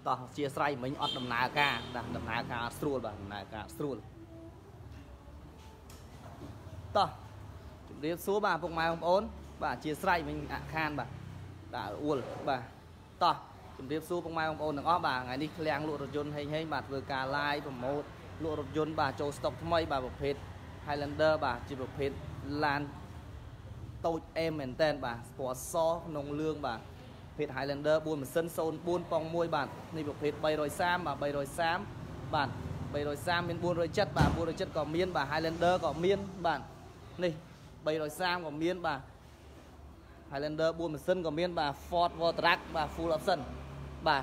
តោះជាស្រ័យមិញអត់ដំណើរការដំណើរការស្រួលបាទដំណើរការស្រួលតោះជំរាបសួរបាទពុកម៉ែបងប្អូនបាទជាស្រ័យមិញអាក់ខានបាទដាក់អួលបាទតោះជំរាបសួរពុកម៉ែបងប្អូនទាំងអស់បាទថ្ងៃនេះឃ្លាំងលក់រថយន្តហេងបាទធ្វើការ live ប្រម៉ូទលក់រថយន្តបាទចូលស្តុកថ្មីបាទប្រភេទ Highlander បាទជាប្រភេទឡានតូចអេមមែនតែនបាទពណ៌សក្នុងលឿងបាទប្រភេទ Highlander 4ម៉ាស៊ីន04ប៉ុង1បាទនេះប្រភេទ330បាទ330បាទ330មាន470បាទ470ក៏មានបាទ Highlander ក៏មានបាទនេះ330ក៏មានបាទ Highlander 4ម៉ាស៊ីនក៏មានបាទ Ford Watertrack បាទ full option បាទ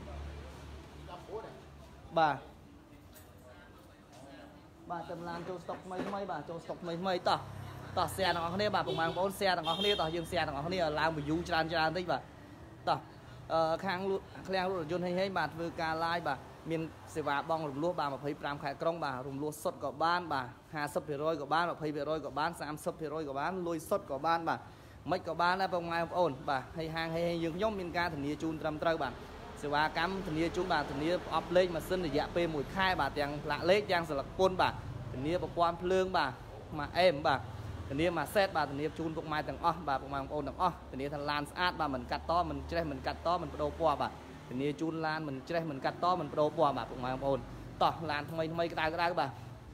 បាទតាមឡានចូលស្តុកថ្មីបាទចូលស្តុកថ្មីតោះshare ទាំងអស់គ្នាបាទពុកម៉ែបងប្អូន share ទាំងអស់គ្នាតោះយើង share ទាំងអស់គ្នាឡើង view ច្រើនតិចបាទតោះខាងឃ្លាំងលក់រថយន្តហេងបាទធ្វើការ live បាទមានសេវាបង់រំលោះបាទ25ខែក្រុងបាទរំលោះសុទ្ធក៏បានបាទ 50% ក៏បាន 20% ក៏បាន 30% ក៏បានលុយសុទ្ធក៏បានបាទមិនក៏បានដែរបងប្អូនបាទហើយហាងហេងយើងខ្ញុំមានការធានាជូនត្រឹមត្រូវបាទសេវាកម្មធានាជូនបាទធានាប្រអប់លេខម៉ាស៊ីនរយៈពេល1ខែបាទទាំងផ្លាកលេខទាំងស្លឹកពន្ធបាទធានាប្រព័ន្ធភ្លើងបាទមួយអេមបាទធានាមួយសេតបាទធានាជូនពុកម៉ែទាំងអស់បាទពុកម៉ែបងប្អូនទាំងអស់ធានាថាឡានស្អាតបាទមិនកាត់តមិនច្រេះមិនកាត់តមិនបដូរពណ៌បាទធានាជូនឡានមិនច្រេះមិនកាត់តមិនបដូរពណ៌បាទពុកម៉ែបងប្អូនតោះឡានថ្មីក្តៅបាទ07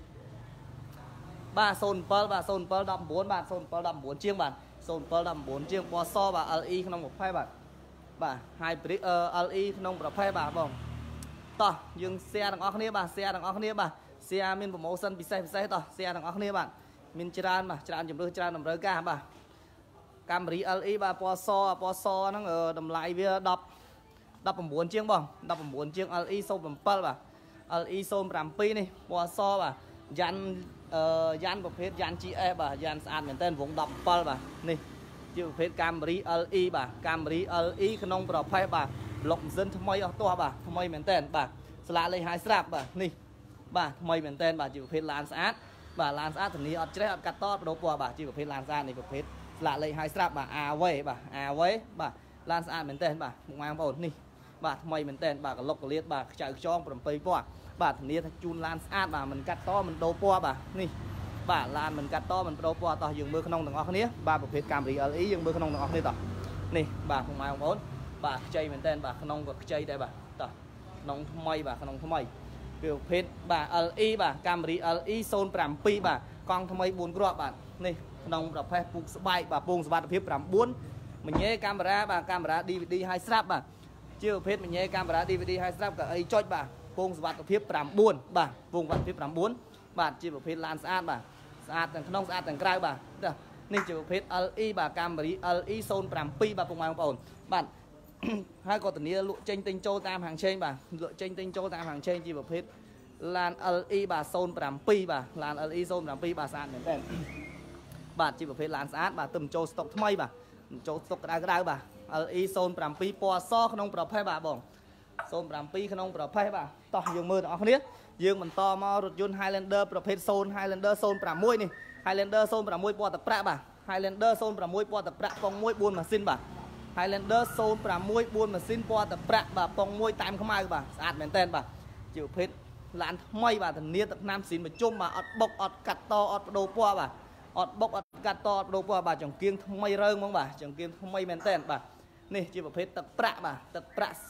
បាទ0719បាទ0719ជាងបាទ0719ជាងពណ៌សបាទ LE ក្នុងប្រភេទបាទhybrid LE ក្នុងប្រភេទបាទបងតោះយើង share ទាំងអស់គ្នាបាទ share ទាំងអស់គ្នាបាទ share មាន promotion ពិសេសតោះ share ទាំងអស់គ្នាបាទមានច្រើនបាទច្រើនជំរឿច្រើនតម្រូវការបាទកាមេរ៉ា LE បាទពណ៌សហ្នឹងតម្លៃវា19ជាងបង19ជាង LE 07បាទ LE 07នេះពណ៌សបាទយ៉ានប្រភេទយ៉ាន GS បាទយ៉ានស្អាតមែនតើវង17បាទនេះជាប្រភេទកាមេរ៉ា LE បាទកាមេរ៉ា LE ក្នុងប្រភេទបាទប្លុកម៉ាស៊ីនថ្មីអស់ទាស់បាទថ្មីមែនតើបាទស្លាកលេខហើយស្រាប់បាទនេះបាទថ្មីមែនតើបាទជាប្រភេទឡានស្អាតបាទឡានស្អាតធានាអត់ច្រេះអត់កាត់តបដូរពណ៌បាទជាប្រភេទឡានស្អាតនេះប្រភេទស្លាកលេខហើយស្រាប់បាទ AW បាទ AW បាទឡានស្អាតមែនតើបាទពុកម៉ែបងប្អូននេះបាទថ្មីមែនតើបាទកលុកកលៀតបាទខ្ចៅខ្ចង7ពណ៌បាទធានាថាជូនឡានស្អាតបាទមិនកាត់តមិនដូរពណ៌បាទនេះបាទឡានមិនកាត់តមិនដូរពណ៌តោះយើងមើលក្នុងទាំងអស់គ្នាបាទប្រភេទកាមេរ៉ា LE យើងមើលក្នុងទាំងអស់គ្នាតោះនេះបាទពុកម៉ែបងប្អូនបាទខ្ចីមែនតើបាទក្នុងក៏ខ្ចីដែរបាទតោះក្នុងថ្មីបាទក្នុងថ្មីវាប្រភេទបាទ LE បាទកាមេរ៉ា LE 07បាទកង់ថ្មី4គ្រាប់បាទនេះក្នុងប្រភេទពូកស្បែកបាទពងសុវត្ថិភាព9មញ៉េកាមេរ៉ាបាទកាមេរ៉ា DVD ហើយស្រាប់បាទជាប្រភេទមញ៉េកាមេរ៉ា DVD ហើយស្រាប់ក៏អីចុចបាទពងសុវត្ថិភាព9បាទពងសុវត្ថិភាព9បាទជាប្រភេទឡានស្អាតបាទស្អាតទាំងក្នុងស្អាតទាំងក្រៅបាទនេះជាប្រភេទ LE បាទកាមេរ៉ា LE 07បាទពុកម៉ែបងប្អូនបាទហើយក៏ធានាលក់ចេញទិញចូលតាមហាងឆេងបាទលក់ចេញទិញចូលតាមហាងឆេងជាប្រភេទឡាន LE បាទ07បាទឡាន LE 07បាទស្អាតមែនតើបាទជាប្រភេទឡានស្អាតបាទទៅចូលស្តុកថ្មីបាទចូលស្តុកក្តៅបាទ LE 07ពណ៌សក្នុងប្រភេទបាទបង07ក្នុងប្រភេទបាទតោះយើងមើលទាំងអស់គ្នាយើងបន្តមករថយន្ត Highlander ប្រភេទHighlander 06នេះ Highlander 06ពណ៌ទឹកប្រាក់បាទ Highlander 06ពណ៌ទឹកប្រាក់ប៉ុង1 4ម៉ាស៊ីនបាទ Highlander 06 4ម៉ាស៊ីនពណ៌ទឹកប្រាក់បាទប៉ុង1តាមខ្មៅបាទស្អាតមែនតើបាទជាប្រភេទឡានថ្មីបាទធានាទឹកឆ្នាំស៊ីនបញ្ជុំបាទអត់បុកអត់កាត់តអត់បដូរពណ៌បាទអត់បុកអត់កាត់តអត់បដូរពណ៌បាទចង្កៀងថ្មីរើងហ្មងបាទចង្កៀងថ្មីមែនតើបាទនេះជាប្រភេទទឹកប្រាក់បាទទឹកប្រាក់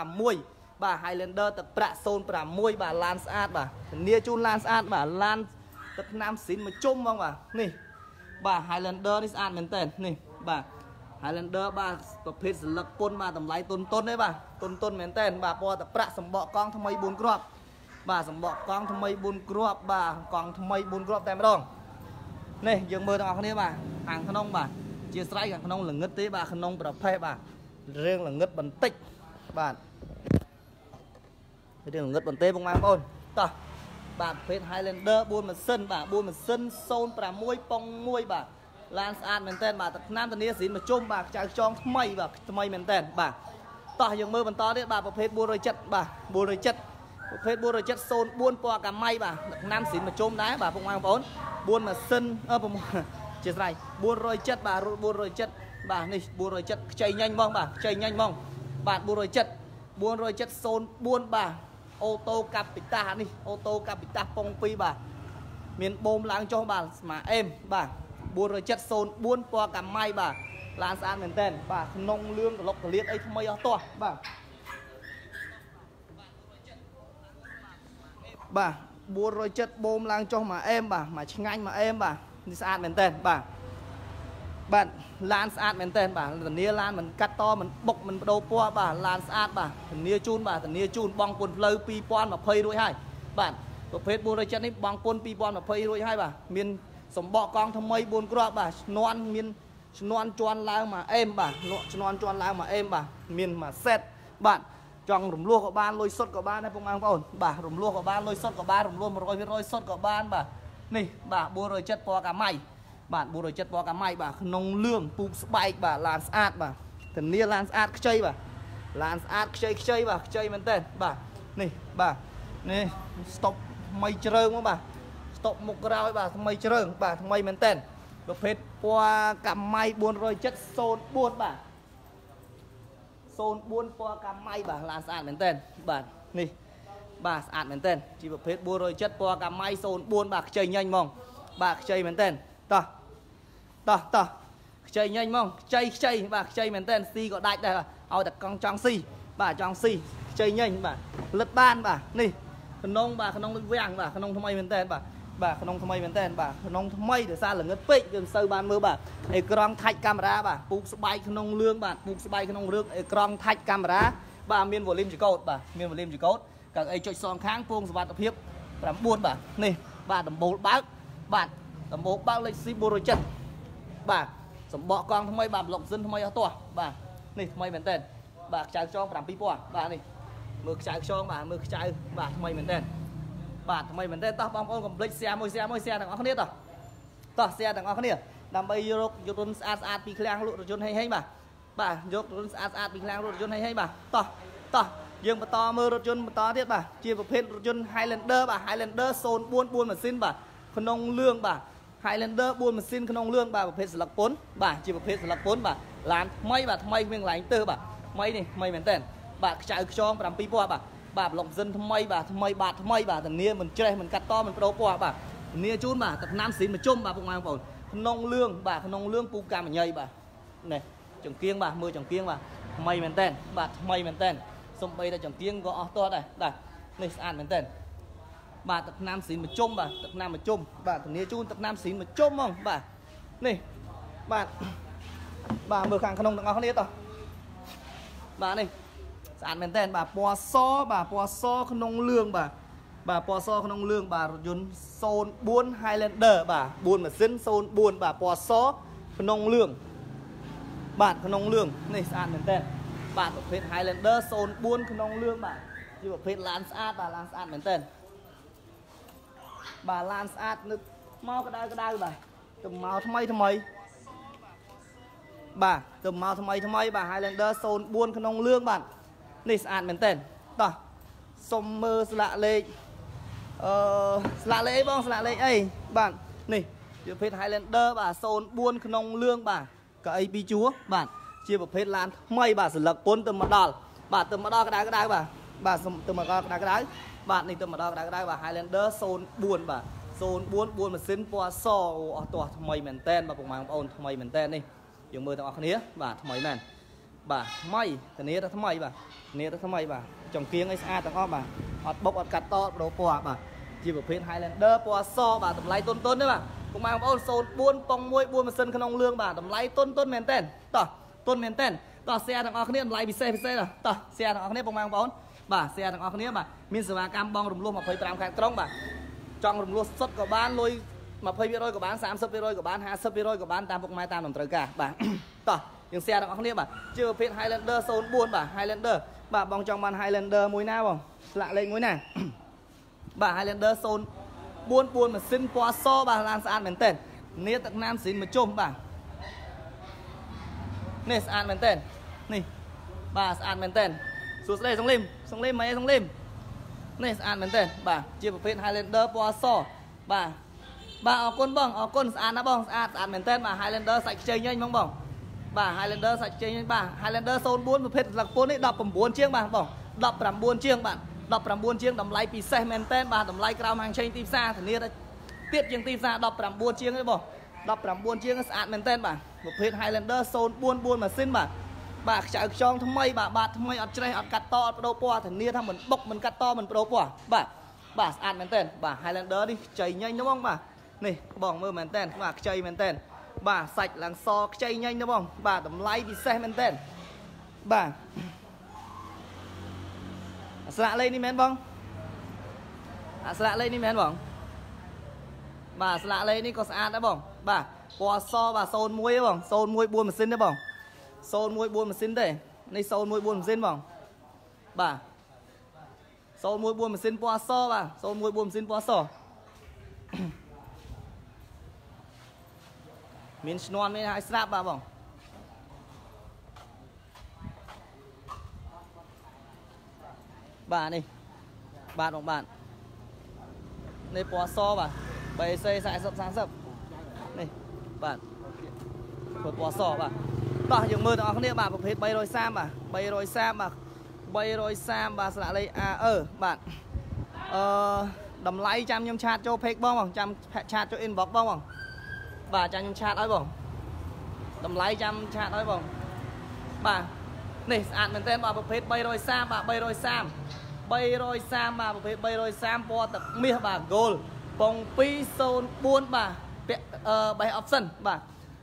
06បាទ Highlander ទឹកប្រាក់06បាទឡានស្អាតបាទធានាជូនឡានស្អាតបាទឡានទឹកឆ្នាំស៊ីនបញ្ជុំហ្មងបាទនេះបាទ Highlander នេះស្អាតមែនតើនេះបាទ Highlander បាទប្រភេទស្លឹកពុនបាទតម្លៃទុនទេបាទទុនមែនតើបាទពណ៌ទឹកប្រាក់សម្បកកង់ថ្មី4គ្រាប់បាទសម្បកកង់ថ្មី4គ្រាប់បាទកង់ថ្មី4គ្រាប់តែម្ដងនេះយើងមើលទាំងអស់គ្នាបាទខាងក្នុងបាទជាស្រ័យខាងក្នុងល្ងឹតទេបាទក្នុងប្រភេទបាទរឿងល្ងឹតបន្តិចបាទរឿងល្ងឹតបន្តិចបងប្អូនតោះបាទប្រភេទ Highlander 4ម៉ាស៊ីនបាទ4ម៉ាស៊ីន06ប៉ុង1បាទឡានស្អាតមែនតើបាទទឹកថ្នាំធានាស៊ីនមកជុំបាទខ្ចៅខ្ចងថ្មីបាទថ្មីមែនតើបាទតោះយើងមើលបន្តទៀតបាទប្រភេទ407បាទ407ប្រភេទ407 04ពណ៌កាម៉ៃបាទទឹកថ្នាំស៊ីនមកជុំដែរបាទពុកម៉ែបងប្អូន4ម៉ាស៊ីនជាស្រ័យ407បាទ407បាទនេះ407ខ្ចីញ៉ាញ់ហ្មងបាទខ្ចីញ៉ាញ់ហ្មងបាទ407 40704 បាទô tô Capitaនេះô tô Capita ពង2បាទមានបូមឡើងចុះបាទស្មាអេមបាទ40704 ពណ៌កាម៉ៃបាទឡានស្អាតមែនតើបាទក្នុងលឿងក្លុកកលៀតអីថ្មីអស់ទាស់បាទបាទ407បូមឡើងចុះមកអេមបាទមកឆ្ងាញ់មកអេមបាទនេះស្អាតមែនតើបាទឡានស្អាតមែនតើបាទធានាឡានមិនកាត់តមិនបុកមិនបដូរពណ៌បាទឡានស្អាតបាទធានាជូនបាទធានាជូនបងពុនផ្លូវ2020រួចហើយបាទប្រភេទ407នេះបងពុន2020រួចហើយបាទមានសម្បកកង់ថ្មី4គ្រាប់បាទឈ្នន់មានឈ្នន់ជន់ឡើងមកអេមបាទឈ្នន់ជន់ឡើងមកអេមបាទមានមួយសេតបាទចង់រំលោះក៏បានលុយសុទ្ធក៏បានដែរបងប្អូនបាទរំលោះក៏បានលុយសុទ្ធក៏បានរំលោះ 100% សុទ្ធក៏បានបាទនេះបាទ407ពណ៌កាម៉ៃបាទ407ពណ៌កាម៉ៃបាទក្នុងលឿងពូកស្បែកបាទឡានស្អាតបាទធានាឡានស្អាតខ្ចីបាទឡានស្អាតខ្ចីបាទខ្ចីមែនតើបាទនេះបាទនេះស្តុបថ្មីជ្រើងមកបាទស្តុបមុខក្រោយបាទថ្មីជ្រើងបាទថ្មីមែនតើប្រភេទពណ៌កាម៉ៃ40704បាទ04ពណ៌កាម៉ៃបាទឡានស្អាតមែនតើបាទនេះបាទស្អាតមែនតើជាប្រភេទ407ពណ៌កាម៉ៃ04បាទខ្ចីញញហ្មងបាទខ្ចីមែនតើតោះខ្ចីញញហ្មងខ្ចីបាទខ្ចីមែនតើស៊ីក៏ដាច់ដែរឲ្យតែកង់ចង់ស៊ីបាទចង់ស៊ីខ្ចីញញបាទលិតបានបាទនេះក្នុងបាទក្នុងលិតវាំងបាទក្នុងថ្មីមែនតើបាទក្នុងថ្មីមែនតើបាទក្នុងថ្មីដោយសារល្ងឹតពេកវាមិនសូវបានមើលបាទអេក្រង់ថាច់កាមេរ៉ាបាទពូកស្បែកក្នុងលឿងបាទពូកស្បែកក្នុងរឿងអេក្រង់ថាច់កាមេរ៉ាបាទមានវ៉ូលីមចកោតបាទមានវ៉ូលីមចកោតកៅអីចុចសងខាងពងសុវត្ថិភាព9បាទនេះបាទដំបូលបើកបាទដំបូលបើកលេខ C407បាទសម្បកកង់ថ្មីបាទប្លុកសិនថ្មីអស់ទាស់បាទនេះថ្មីមែនតើបាទខ្ចៅខ្យង7000បាទនេះមើលខ្ចៅខ្យងបាទមើលខ្ចៅបាទថ្មីមែនតើបាទថ្មីមែនតើតោះបងប្អូនកុំភ្លេច share មួយ share ទាំងអស់គ្នាតោះ share ទាំងអស់គ្នាដើម្បីយករថយន្តស្អាតពីឃ្លាំងលក់រថយន្តហេងបាទយករថយន្តស្អាតពីឃ្លាំងលក់រថយន្តហេងបាទតោះយើងបន្តមើលរថយន្តបន្តទៀតបាទជាប្រភេទរថយន្ត Highlander បាទ Highlander 04 4ម៉ាស៊ីនបាទក្នុងលឿងបាទ Highlander 4ម៉ាស៊ីនក្នុងលឿងបាទប្រភេទស្លឹកពុនបាទជាប្រភេទស្លឹកពុនបាទឡានថ្មីបាទថ្មីគ្មានកន្លែងទើបាទថ្មីនេះថ្មីមែនតើបាទខ្ចៅខ្យង7000បាទប្លុកសិនថ្មីបាទថ្មីបាទថ្មីបាទធានាមិនច្រេះមិនកាត់តមិនបដូរពណ៌បាទធានាជូនបាទទឹកណាំស៊ីនមកជុំបាទពុកម៉ែបងប្អូនក្នុងលឿងបាទក្នុងលឿងពូកាមញ៉ៃបាទនេះចង្គៀងបាទមើលចង្គៀងបាទថ្មីមែនតើបាទថ្មីមែនតើសំបីតែចង្គៀងក៏អស់ទាស់ដែរនេះស្អាតមែនតើបាទទឹកណាំស៊ីនមកជុំបាទទឹកណាំមកជុំបាទធានាជូនទឹកណាំស៊ីនមកជុំហ្មងបាទនេះបាទមើលខាងក្នុងទាំងអស់គ្នាតោះបាទនេះស្អាតមែនតើបាទពណ៌សបាទពណ៌សក្នុងលឿងបាទពណ៌សក្នុងលឿងបាទរថយន្ត04 Highlander បាទ4ម៉ាស៊ីន04បាទពណ៌សក្នុងលឿងបាទក្នុងលឿងនេះស្អាតមែនតើបាទប្រភេទ Highlander 04ក្នុងលឿងបាទជាប្រភេទឡានស្អាតបាទឡានស្អាតមែនតើបាទឡានស្អាតនឹកមកក្តៅបាទទៅមកថ្មីបាទទៅមកថ្មីបាទ Highlander 04ក្នុងលឿងបាទនេះស្អាតមែនតើតោះសុំមើលស្លាកលេខស្លាកលេខអីបងស្លាកលេខអីបាទនេះជាប្រភេទ Highlander បាទ04ក្នុងលឿងបាទកៅអី2ជួរបាទជាប្រភេទឡានថ្មីបាទស្លឹកពុនទៅមកដល់បាទទៅមកដល់ក្តៅបាទទៅមកដល់ក្តៅបាទនេះទៅមកដល់ក្តៅបាទ Highlander 04បាទ04 4ម៉ាស៊ីនពណ៌សអស់ទាស់ថ្មីមែនតើបាទពុកម៉ែបងប្អូនថ្មីមែនតើនេះយើងមើលទាំងអស់គ្នាបាទថ្មីមែនបាទថ្មីធានាថាថ្មីបាទធានាថាថ្មីបាទចង្គៀងឲ្យស្អាតទាំងអស់បាទអត់បុកអត់កាត់តបដូរពណ៌បាទជាប្រភេទ Highlander ពណ៌សបាទតម្លៃតុនទេបាទពុកម៉ែបងប្អូន04ប៉ុង1 4ម៉ាស៊ីនក្នុងលឿងបាទតម្លៃតុនមែនតើតោះតុនមែនតើតោះ share ទាំងអស់គ្នាតម្លៃពិសេសតោះ share ទាំងអស់គ្នាពុកម៉ែបងប្អូនបាទ share ទាំងអស់គ្នាបាទមានសេវាកម្មបងរំលោះ25ខែក្រុងបាទចង់រំលោះសុទ្ធក៏បានលុយ 20% ក៏បាន 30% ក៏បាន 50% ក៏បានតាមពុកម៉ែតាមតម្រូវការបាទតោះយើង share ទាំងអស់គ្នាបាទជាប្រភេទ Highlander 04បាទ Highlander បាទបងចង់បាន Highlander មួយណាបងស្លាកលេខមួយណាបាទ Highlander 04 ម៉ាស៊ីនពណ៌សបាទឡានស្អាតមែនតើនេះទឹកណាំស៊ីនមកជុំបាទនេះស្អាតមែនតើនេះបាទស្អាតមែនតើសួស្តីសង្លីមម៉េចសង្លីមនេះស្អាតមែនតើបាទជាប្រភេទ Highlander ពណ៌សបាទអរគុណបងអរគុណស្អាតណាបងស្អាតមែនតើបាទ Highlander សាច់ខ្ចីញញហ្មងបងបាទ Highlander សាច់ខ្ចីញញបាទ Highlander 04ប្រភេទស្លឹកពុននេះ19ជាងបាទបង 19ជាងបាទ19ជាងតម្លៃពិសេសមែនតើបាទតម្លៃក្រៅហាងឆេងទីផ្សារធានាទៀតជាងទីផ្សារ19ជាងទេបង19ជាងស្អាតមែនតើបាទប្រភេទ Highlander 044ម៉ាស៊ីនបាទខ្ចៅខ្យងថ្មីបាទថ្មីអត់ច្រេះអត់កាត់តអត់បដូរពណ៌ធានាថាមិនបុកមិនកាត់តមិនបដូរពណ៌បាទស្អាតមែនតើបាទ Highlander នេះខ្ចីញញណាបងបាទនេះបងមើលមែនតើបាទខ្ចីមែនតើបាទសាច់ឡើងសខ្ចីញញណាបងបាទតម្លៃពិសេសមែនតើបាទស្លាកលេខនេះមែនបងស្លាកលេខនេះមែនបងបាទស្លាកលេខនេះក៏ស្អាតដែរបងបាទពណ៌សបាទ01បង014ម៉ាស៊ីនទេបង014ម៉ាស៊ីនទេនេះ014ម៉ាស៊ីនបងបាទ014ម៉ាស៊ីនពណ៌សបាទ014ម៉ាស៊ីនពណ៌សមានឈ្នន់មានឲ្យស្រាប់បាទបងបាទនេះបាទបងបាទនេះពណ៌សបាទ BC 40 30នេះបាទពណ៌សបាទតោះយើងមើលទាំងអស់គ្នាបាទប្រភេទ330បាទ330បាទ330បាទស្លាកលេខ AE បាទតម្លៃចាំខ្ញុំឆាតចូល page បងចាំឆាតចូល inbox បងបាទចាំខ្ញុំឆាតឲ្យបងតម្លៃចាំឆាតឲ្យបងបាទនេះស្អាតមែនតើបាទប្រភេទ330បាទ330បាទប្រភេទ330ពណ៌ទឹកមាសបាទ gold ពង204បាទពាក់ base option បាទ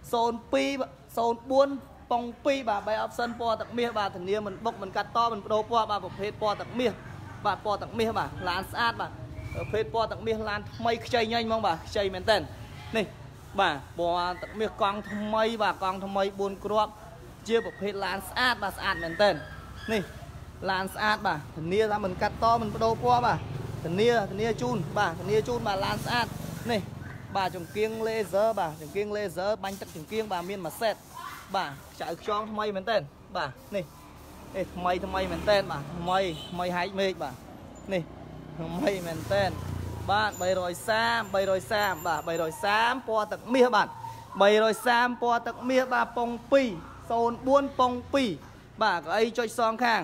0204ពង2បាទ base option ពណ៌ទឹកមាសបាទធានាមិនបុកមិនកាត់តមិនបដូរពណ៌បាទប្រភេទពណ៌ទឹកមាសបាទពណ៌ទឹកមាសបាទឡានស្អាតបាទប្រភេទពណ៌ទឹកមាសឡានថ្មីខ្ចីញញហ្មងបាទខ្ចីមែនតើនេះបាទពណ៌ទឹកមាសកង់ថ្មីបាទកង់ថ្មី4គ្រាប់ជាប្រភេទឡានស្អាតបាទស្អាតមែនតើនេះឡានស្អាតបាទធានាថាមិនកាត់តមិនបដូរពណ៌បាទធានាជូនបាទធានាជូនបាទឡានស្អាតនេះបាទចង្គៀង laser បាទចង្គៀង laser បាញ់ទឹកចង្គៀងបាទមានមួយសេតបាទចៅខ្យងថ្មីមែនតើបាទនេះថ្មីមែនតើបាទថ្មីហែកមេឃបាទនេះថ្មីមែនតើបាទ330បាទ330ពណ៌ទឹកមាសបាទ330ពណ៌ទឹកមាសបាទពង2 04ពង2បាទកៅអីចុចសងខាង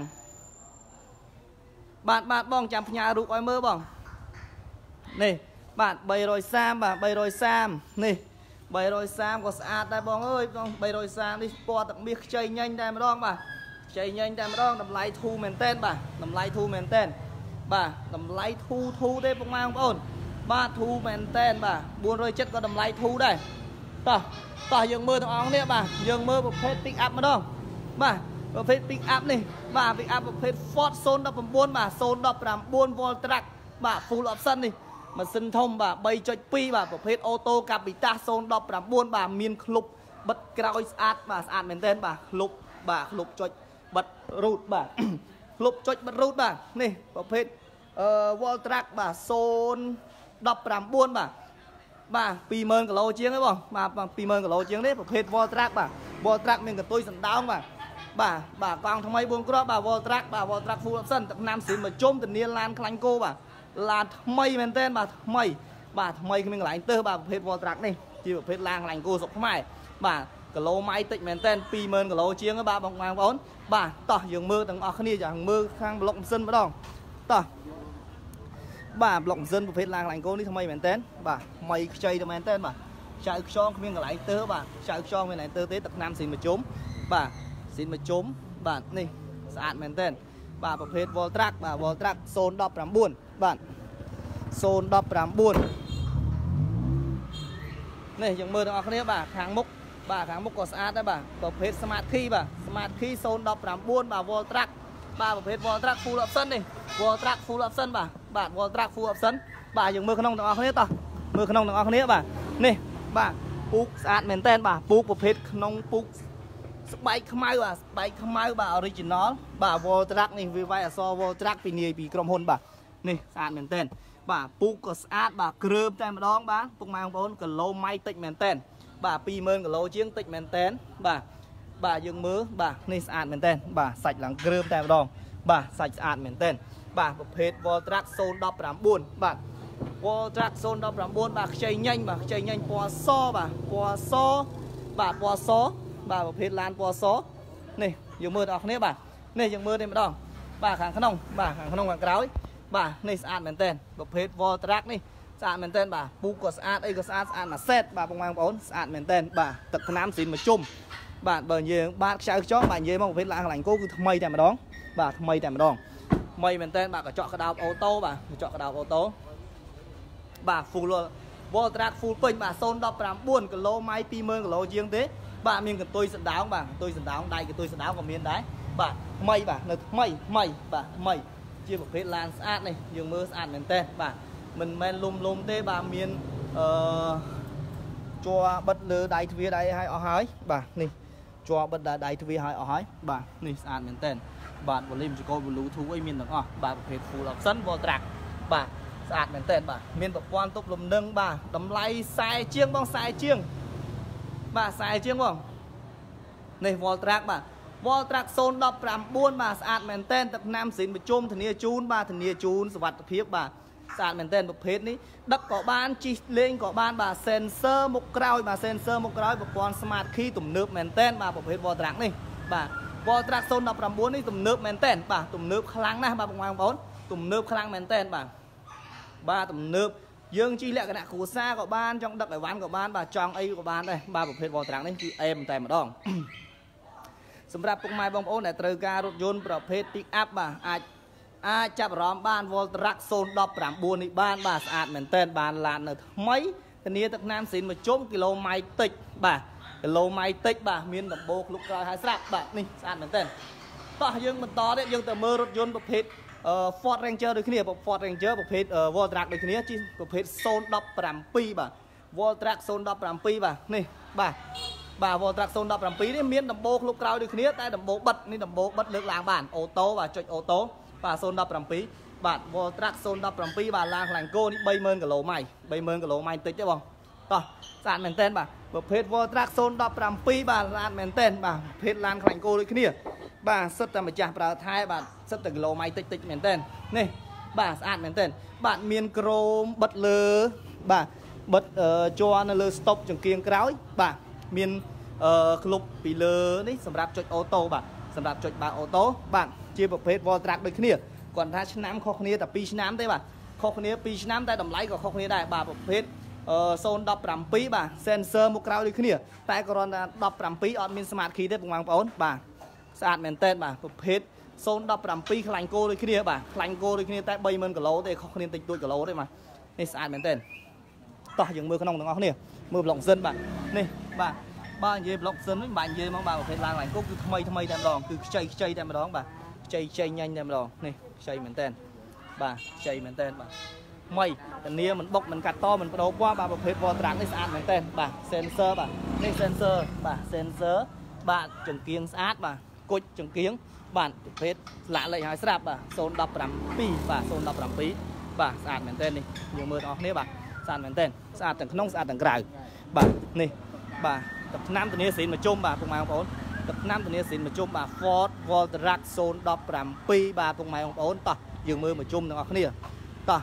បាទបងចាំផ្ញើរូបឲ្យមើលបងនេះបាទ330បាទ330នេះ330ក៏ស្អាតដែរបងអើយបង330នេះពណ៌ទឹកមាសខ្ចីញញតែម្ដងបាទខ្ចីញញតែម្ដងតម្លៃធូរមែនតើបាទតម្លៃធូរមែនតើបាទតម្លៃធូរទេបងប្អូនបាទធូរមែនតើបាទ470ក៏តម្លៃធូរដែរតោះយើងមើលទាំងអស់គ្នាបាទយើងមើលប្រភេទ pick up ម្ដងបាទប្រភេទ pick up នេះបាទ pick up ប្រភេទ Ford 019បាទ019 volt track បាទ full option នេះម៉ាស៊ីនធំបាទ 3.2 បាទប្រភេទអូតូកាពីតា019បាទមានឃ្លុបបិទក្រោយស្អាតបាទស្អាតមែនទែនបាទឃ្លុបចុចបិទរូតបាទឃ្លុបចុចបិទរូតបាទនេះប្រភេទvolt track បាទ019បាទ20000គីឡូជាងទេបងបាទ20000គីឡូជាងនេះប្រភេទ volt track បាទ volt track មានកន្ទុយសណ្ដោងបាទកង់ថ្មី4គ្រាប់បាទ volt track full option ទឹកណាំស៊ីមមកជុំធានាឡានខ្លាញ់គោបាទឡានថ្មីមែនតើបាទថ្មីគ្មានកន្លែងទើសបាទប្រភេទ volt track នេះជាប្រភេទឡានខ្លាញ់គោស្រុកខ្មែរបាទគីឡូម៉ៃតិចមែនតើ20000គីឡូជាងបាទបងប្អូនបាទតោះយើងមើលទាំងអស់គ្នាចាំមើលខាងប្លុកម៉ាស៊ីនម្ដងតោះបាទប្លុកម៉ាស៊ីនប្រភេទឡានខ្លាញ់គោនេះថ្មីមែនតើបាទថ្មីខ្ចីទៅមែនតើបាទចៅខ្យងគ្មានកន្លែងទើសបាទចៅខ្យងមានកន្លែងទើសទេទឹកណាំស៊ីមជុំបាទស៊ីមជុំបាទនេះស្អាតមែនតើបាទប្រភេទ volt track បាទ volt track 019បាទ019នេះយើងមើលទាំងអស់គ្នាបាទខាងមុខក៏ស្អាតដែរបាទប្រភេទ smart key បាទ smart key 019បាទ volt track បាទប្រភេទ volt track full option នេះ volt track full option បាទ volt track full option បាទយើងមើលក្នុងទាំងអស់គ្នាតោះមើលក្នុងទាំងអស់គ្នាបាទនេះបាទពូកស្អាតមែនតើបាទពូកប្រភេទក្នុងពូកស្បែកខ្មៅបាទស្បែកខ្មៅបាទ original បាទ volt track នេះវាវាយអក្សរ volt track ពីនាយពីក្រុមហ៊ុនបាទនេះស្អាតមែនតើបាទពូកក៏ស្អាតបាទគ្រើមតែម្ដងបាទពុកម៉ែបងប្អូនគីឡូម៉ៃតិចមែនតើបាទ20000គីឡូជាងតិចមែនតើបាទយើងមើលបាទនេះស្អាតមែនតើបាទសាច់ឡើងគ្រើមតែម្ដងបាទសាច់ស្អាតមែនតើបាទប្រភេទ volt track 019បាទ volt track 019បាទខ្ចីញញបាទខ្ចីញញពណ៌សបាទពណ៌សបាទពណ៌សបាទប្រភេទឡានពណ៌សនេះយើងមើលដល់គ្នាបាទនេះយើងមើលតែម្ដង bà hàng không bà hàng không hàng cáo bà này sạch mền tên bộ phết vô track này sạch mền tên bà bu có sạch đây có sạch mà set bà bông mang bốn sạch mền tên bà tập nam xin mà chung bạn bờ nhiều bạn sao chó bạn nhiều mong phết lạng lành cô cứ mây tại mà đón bà mây tại mà đón mây mền tên bà có chọn cái đào ô tô bà chọn cái đào ô tô bà full luôn vô track full pin bà xôn đọc làm buồn cái lô máy pi mơn cái lô riêng thế bà miền cái tôi sẵn đáo bà tôi sẵn đáo đây cái tôi sẵn đáo còn miền đấy bà mây bà mây bà mây chia một phết lan sạch này dường mưa sạch mền tên bà mình men lùm thế bà miền cho bật lơ đáy phía đây hay ở hỏi bà này cho bật đáy phía hay ở hỏi bà này sạch mền tên bạn vào lim cho cô lú thú ấy miền đó bà phết full option vô track bà sạch mền tên bà miền tập quan tốc lùm nâng bà đấm lay sai chiêng bong sai chiêng bà sai chiêng bong này vô track bà vô track zone đập làm buôn bà sạch mền tên tập nam xin một chung thằng nia chun bà thằng nia chun vật phía bà sạch mền tên một phết ní đất có ban chi lên có ban bà sensor một cào bà sensor một cào một con smart key tụm nước mền tên bà một phết vô track này bà vô track zone đập làm buôn ní tụm nước mền tên bà tụm nước kháng na bà ngoài bốn tụm nước kháng mền tên bà ba tụm nước dương chi lệ cái nạ khổ xa của ban trong đất ở ván của ban bà trong ấy của ban đây ba một phết vô track đấy em tại mà đongสำหรับพวกไม้บองโอนแต่ตรึการรถยนต์ประเภทปิกอัพบ่าอาจจับร้อมบ้านวอลตรักโซนดอบปรามบูนี่บ้านบ่าสะอาดเหมือนเต้นบ้านลานเนอไม่ตอนนี้ตักน้ำสินมาจมกิโลไม้ติดบ่ากิโลไม้ติดบ่ามีนดับโบกลูกกระหายสักบ่านี่สะอาดเหมือนเต้นต่อยังมันต่อเนี่ยยังแต่เมื่อรถยนต์ประเภทฟอร์ดแรงเจอร์โดยขี้เนี่ยฟอร์ดแรงเจอร์ประเภทวอลตรักโดยขี้เนี่ยจีประเภทโซนดอบปรามปีบ่าวอลตรักโซนดอบปรามปีบ่านี่บ่าbà vô trạc xôn đập làm phí đấy miếng đầm bô lúc cao đi kia tay đầm bô bật nên đầm bô bật được làng bản ô tô và chọi ô tô và xôn đập làm phí bạn vô trạc xôn đập làm phí bà làng làng cô đi bay mơn cả lỗ mày tích chứ không to sàn mền tên bà phết vô trạc xôn đập làm phí bà làng mền tên bà phết làng làng cô đi kia bà sất ra mà chả bà thay bà sất từ lỗ mày tích mền tên nè bà sàn mền tên bạn miếng chrome bật lơ bà bật cho nó lơ stop chừng kiêng kéo bà miền club bị lơ đấyสำหรับ chọi ô tô bạn สำหรับ chọi bà ô tô bạn chia một phết vô track ด้วยគ្នា còn ถ้า ឆ្នាំ ខុស គ្នា តែ 2 ឆ្នាំ ទេ បាទ ខុស គ្នា 2 ឆ្នាំ តែ តម្លៃ ក៏ ខុស គ្នា ដែរ បាទ ប្រភេទ 017 បាទ sensor មកក្រោយ ដូច គ្នា តែ គ្រាន់ តែ 17 អត់ មាន smart key ទេ បងប្អូន បាទ ស្អាត មែនតើ បាទ ប្រភេទ 017 ខ្លាញ់ គោ ដូច គ្នា បាទ ខ្លាញ់ គោ ដូច គ្នា តែ 30000 គីឡូ ទេ ខុស គ្នា តិច តួច គីឡូ ទេ បាទ នេះ ស្អាត មែនតើ តោះ យើង មើល ក្នុង ទាំង អស់ គ្នា មើល ប្លុក សិន បាទ នេះ បាទบ้านเย่บล็อกเซนบ้านเย่มองบ้านประเภทลางหลังก็คือทำไมแต่มาลองคือใจแต่มาลองบ่าใจnhanhแต่มาลองนี่ใจเหมือนเต้นบ่าใจเหมือนเต้นบ่าไม่แต่เนี้ยมันบกมันกัดต้อมันโดนว่าบ้าประเภทวอลตรังนี่สะอาดเหมือนเต้นบ่าเซนเซอร์บ่านี่เซนเซอร์บ่าเซนเซอร์บ่าจงเกียงสะอาดบ่ากุดจงเกียงบ้านประเภทละเลยหายสลับบ่าโซนดับปรำปีบ่าโซนดับปรำปีบ่าสะอาดเหมือนเต้นนี่อยู่มือออกนี่บ่าสะอาดเหมือนเต้นสะอาดแต่ขนมสะอาดแต่กลางบ่านี่บ่าtập 5 ตัวนี้สินมาจุ่มบ่าพวกมาของผมtập 5 ตัวนี้สินมาจุ่มบ่า Ford Voltrac Zone 17บ่าพวกมาของผมต่อยืมมือมาจุ่มทั้งออกนี่ต่อ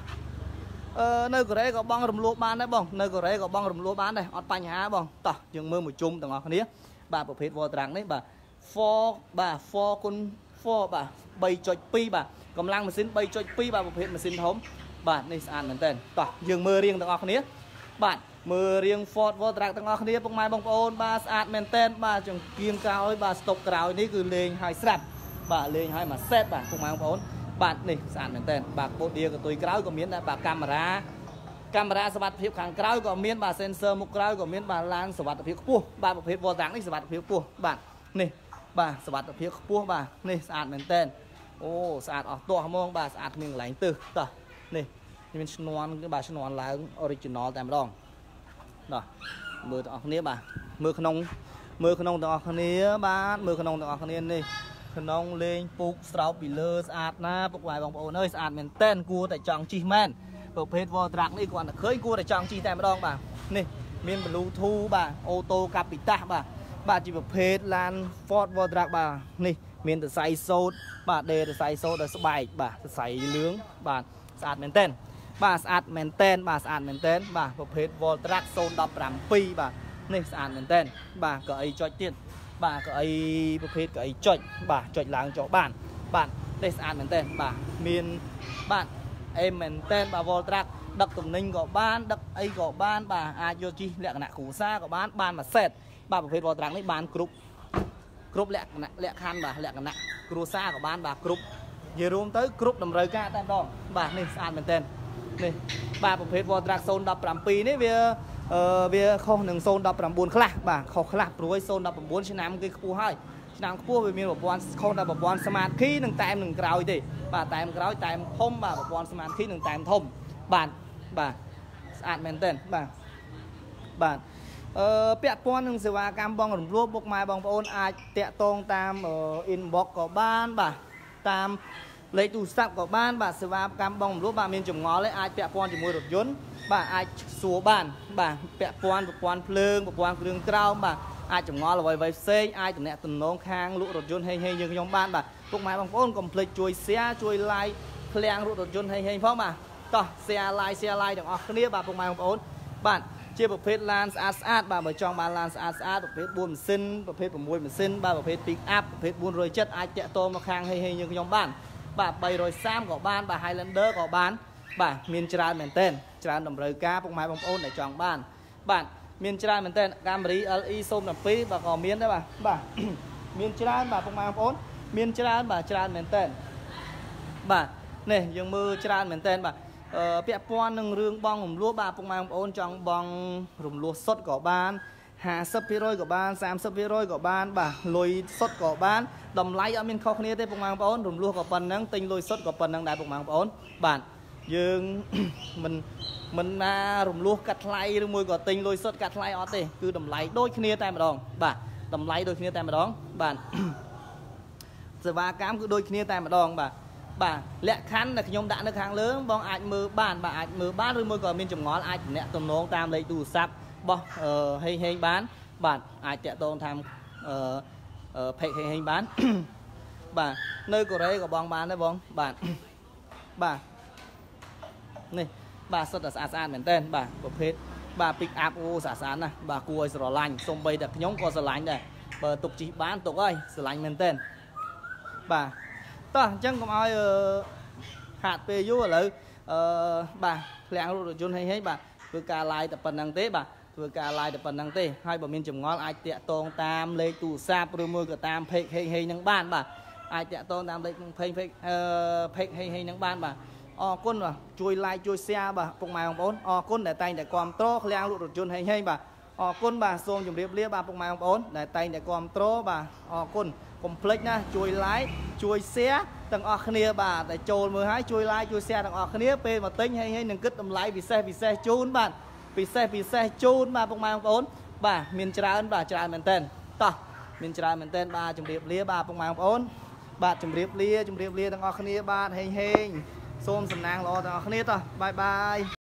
nơi của đấy có băng rầm lúa bán đấy bông nơi của đấy có băng rầm lúa bán đây ọt panh há bôngต่อยืมมือมาจุ่มทั้งออกนี่บ่าประเภท Voltrac đấyบ่า Ford บ่า Ford คุณ Ford บ่า3.2บ่ากำลังมาสิน3.2บ่าประเภทมาสินทมบ่านี่สะอาดเหมือนเต้นต่อยืมมือเรียงทั้งออกนี่บ่ามือเรียงฟอร์ดวอลตรักตั้งออกนี้พวกไม้บางโอนบาสะอาดแมนเทนบาจังเกียงกาวบาสตกกาวนี่คือเลงไฮสลับบาเลงไฮมาเซตบาพวกไม้บางโอนบานี่สะอาดแมนเทนบาโบเดียกับตัวกาวก็มีนะบาคามาราสวัสดิ์เพียบขังกาวก็มีบาเซนเซอร์มุกกาวก็มีบาลานสวัสดิ์เพียบปูบาประเภทวอลตรักนี่สวัสดิ์เพียบปูบานี่บาสวัสดิ์เพียบปูบานี่สะอาดแมนเทนโอ้สะอาดออกตัวมองบาสะอาดหนึ่งไหลตื้อต่อนี่เป็นชนวนบาชนวนลายออริจินอลแต่ไม่ลองđó mưa tao khné bà mưa khôn tao khné bà mưa khôn tao khné đi khôn lên phục sáu bị lơ sạt na phục vài vòng ôn ơi sạt miền tên cua tại tròn chi men bộ phết vô trạc đi còn là khơi cua tại tròn chi tại mà đong bà nè miền bluetooth bà ô tô capita bà chỉ bộ phết lan Ford vô trạc bà nè miền từ say sốt bà đề từ say sốt từ bài bà từ say lướng bà sạt miền tên bàสะอาดแมนเทนbàสะอาดแมนเทนbàประเภทวอลตรักโซน17bàนี่สะอาดแมนเทนbàก็ไอจอยเตี้ยbàก็ไอประเภทก็ไอจอยbàจอยล้างจอบ้านទេស្អាតមែនតើបាទមានបាទអេមែនតើបាទ Vol Track ដឹកទំនិញក៏បានដឹកអីក៏បានបាទអាចយកជិះលក្ខណៈគ្រួសារក៏បានមួយសេតបាទប្រភេទ Vol Track នេះបានគ្រប់លក្ខណៈលក្ខខណ្ឌបាទលក្ខណៈគ្រួសារក៏បានបាទគ្រប់និយាយរួមទៅគ្រប់តម្រូវការតែម្ដងបាទនេះស្អាតមែនតើនេះបាទប្រភេទ Vol Track 017នេះវាខុសនឹង019ខ្លះបាទខុសខ្លះព្រួយ019ឆ្នាំគេខ្ពស់ហើយឆ្នាំខ្ពស់វាមានប្រព័ន្ធខុសតែប្រព័ន្ធ Smart Key នឹងតែមនឹងក្រោយទេបាទតែមក្រោយតែមធំបាទប្រព័ន្ធ Smart Key នឹងតែមធំបាទស្អាតមែនតើបាទពាក់ព័ន្ធនឹងសេវាកម្មបងរំលោភពុកម៉ែបងប្អូនអាចតាក់ទងតាម inbox ក៏បានបាទតាមលេខទូរស័ព្ទក៏បានបាទសេវាកម្មបងរំលោភបាទមានចម្ងល់ឯអាចពាក់ព័ន្ធជាមួយរថយន្តបាទអាចសួរបានបាទពាក់ព័ន្ធប្រព័ន្ធភ្លើងប្រព័ន្ធគ្រឿងក្រោមបាទអាចចម្ងល់អ្វីផ្សេងអាចតំណែងតំណងខាងលក់រថយន្តហេងយើងខ្ញុំបានបាទពុកម៉ែបងប្អូនកុំភ្លេចជួយ share ជួយ like ឃ្លាំងលក់រថយន្តហេងផងបាទតោះ share like ទាំងអស់គ្នាបាទពុកម៉ែបងប្អូនបាទជាប្រភេទឡានស្អាតបាទបើចង់បានឡានស្អាតប្រភេទ4ម៉ាស៊ីនប្រភេទ6ម៉ាស៊ីនបាទប្រភេទ pick up ប្រភេទ407អាចតាក់ទងមកខាងហេងយើងខ្ញុំបានបាទ330ក៏បានបាទ Highlander ក៏បានបាទមានច្រើនមែនទែនច្រើនតម្រូវការពុកម៉ែបងប្អូនដែលចង់បានបាទមានច្រើនមែនទែនកាមេរី LE 07បាទក៏មានដែរបាទមានច្រើនបាទពុកម៉ែបងប្អូនមានច្រើនបាទច្រើនមែនទែនបាទនេះយើងមើលច្រើនមែនទែនបាទពាក់ព័ន្ធនឹងរឿងបងរំលោះបាទពុកម៉ែបងប្អូនចង់បងរំលោះសុទ្ធក៏បាន 50% ក៏បាន 30% ក៏បានបាទលុយសុទ្ធក៏បានតម្លៃអត់មានខុសគ្នាទេពុកម៉ែបងប្អូនរំលោះក៏ប៉ុណ្ណឹងទិញលុយសុទ្ធក៏ប៉ុណ្ណឹងដែរពុកម៉ែបងប្អូនបាទយើងមិនណារំលោះកាត់ថ្លៃឬមួយក៏ទិញលុយសុទ្ធកាត់ថ្លៃអត់ទេគឺតម្លៃដូចគ្នាតែម្ដងបាទតម្លៃដូចគ្នាតែម្ដងបាទសេវាកម្មគឺដូចគ្នាតែម្ដងបាទលក្ខខណ្ឌដែលខ្ញុំដាក់នៅខាងលើបងអាចមើលបានបាទអាចមើលបានឬមួយក៏មានចម្ងល់អាចតំណែងតំណងតាមលេខទូរស័ព្ទរបស់ហេងបានបាទអាចតាក់ទងតាមផេកហេងបានបាទនៅកូរ៉េក៏បងបានដែរបងបាទនេះបាទសុទ្ធតែស្អាតមែនតើបាទប្រភេទបាទ pick up អូស្អាតណាស់បាទគួរឲ្យស្រឡាញ់សូម្បីតែខ្ញុំក៏ស្រឡាញ់ដែរបើទុកជិះបានទុកហើយស្រឡាញ់មែនតើបាទតោះអញ្ចឹងកុំឲ្យខាតពេលយូរឥឡូវបាទឃ្លាំងរថយន្តហេងបាទធ្វើការ live តែប៉ុណ្្នឹងទេបាទធ្វើការ live តែប៉ុណ្្នឹងទេហើយបើមានចម្ងល់អាចតាក់ទងតាមលេខទូរស័ព្ទឬមួយក៏តាម page ហេងនឹងបានបាទអាចតាក់ទងតាមលេខ page ហេងនឹងបានបាទអរគុណបាទជួយ like ជួយ share បាទពុកម៉ែបងប្អូនអរគុណដែលតែងតែគាំទ្រឃ្លាំងលក់រថយន្តហេងបាទអរគុណបាទសូមជម្រាបលាបាទពុកម៉ែបងប្អូនដែលតែងតែគាំទ្របាទអរគុណកុំភ្លេចណាជួយ like ជួយ share ទាំងអស់គ្នាបាទតែចូលមើលហើយជួយ like ជួយ share ទាំងអស់គ្នាពេលមកទិញហេងនឹងគិតតម្លៃពិសេសជូនបាទពិសេសជូនបាទពុកម៉ែបងប្អូនបាទមានច្រើនបាទច្រើនមែនតើតោះមានច្រើនមែនតើបាទជម្រាបលាបាទពុកម៉ែបងប្អូនបាទជម្រាបលាទាំងអស់គ្នាបាទហេងសូមសំណាងល្អទាំងអស់គ្នាតោះបាយ